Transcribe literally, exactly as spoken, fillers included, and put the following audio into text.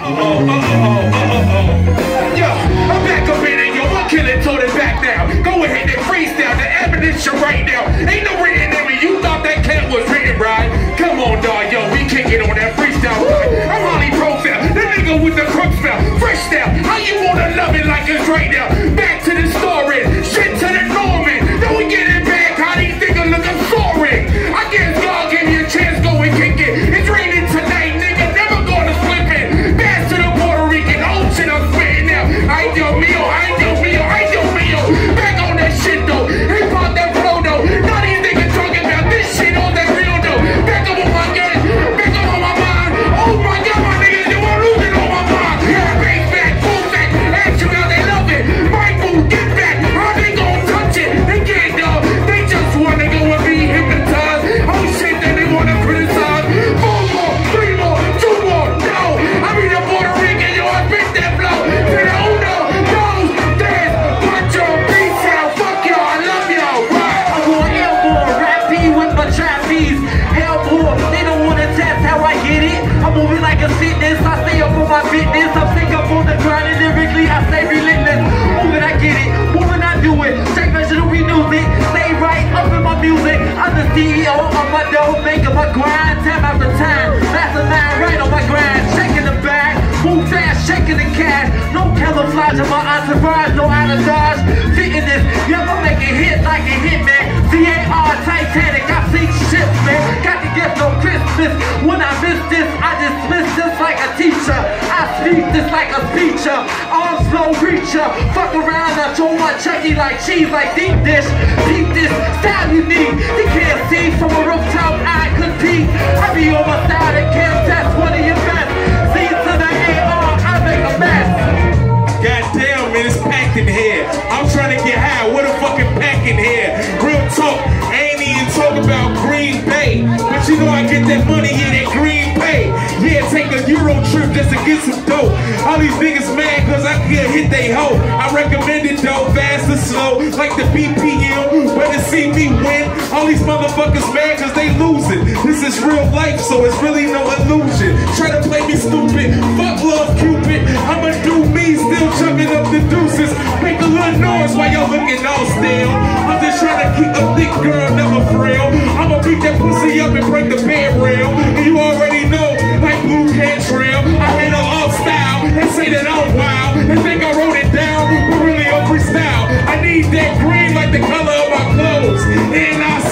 Uh-oh, uh-oh, uh-oh. Yo, I'm back up in it, yo. I'm killing, told it back now. Go ahead and freestyle the ammunition right now. Ain't no written in me. You thought that cat was written, right? Come on, dog, yo. We kick it on that freestyle. I'm Holly Profile, the nigga with the crook spell. Fresh style. How you wanna love it like it's right now? Back to the story. Shit to the Norman. Then we get it back. How these niggas looking soaring? I guess God gave me a chance. Go and kick it. It's raining tonight, nigga. Never gonna slip it. Back to the Puerto Rican. Oh shit, I'm spitting now. I do me, I do me, I do me. Back on that shit though. Hip hop that flow though. Now these niggas talking about this shit on that real though. Back up on my gun. Back up on my mind. Oh my God, my niggas, you are losing on my mind. Yeah, bring back, move back. Ask you how they love it. Right move, get back. How they gon' touch it? They can't though. They just wanna go and be hypnotized. Oh shit, then they wanna criticize. Four more, three more, two more. No, I mean the Puerto Rican, yo, I spit that flow. To the uno, those, dance, punch your beats out. Fuck y'all, I love y'all. Right. I'm going airborne, rap P with my trapeze. Hellborn, they don't wanna test how I get it. I'm moving like a fitness, I stay up on my fitness. I'm sick up on the grind and lyrically I stay relentless. Moving, I get it, moving, I do it. Check measure to renew it. Stay right up in my music. I'm the C E O of my dough, making my grind time after time. Mastermind right on my grind, checking the bag. Move fast, shaking the cash. No camouflage in my entourage, no out of dodge. Fitting this, yeah, I'm making hits like a hit, man. V A R Titanic, I see shit, man. Got to get no Christmas. When I miss this, I dismiss this like a teacher. I speak this like a speecher. Arm slow reacher. Fuck around, I throw my Chucky like cheese, like deep dish. Deep this style you need. You can't see from a rooftop, I could peek. I be on my side and can't test one of your best. See to the A R, I make a mess. Goddamn, man, it's packed in here. I'm trying to get high. What a fucking pack in here. Real talk. I ain't even talk about Green Bay. But you know I get that money in that Green Bay. Yeah, take a Euro trip just to get some dope. All these niggas mad cause I can't hit they hoe. I recommend it though, fast or slow. Like the B P M, better see me win. All these motherfuckers mad cause they losing. This is real life, so it's really no illusion. Try to play me stupid. Fuck love Cupid. I'ma do me, still chugging up the deuces. Make a little noise while y'all looking all stale. I'm just trying to keep a thick girl never frail. I'ma beat that pussy up and break the bed rail. And you already know, like Blue Cantrell, I hate her off style and say that I'm wild and think I wrote it down, but really I'm freestyle. I need that green like the color of my clothes. And I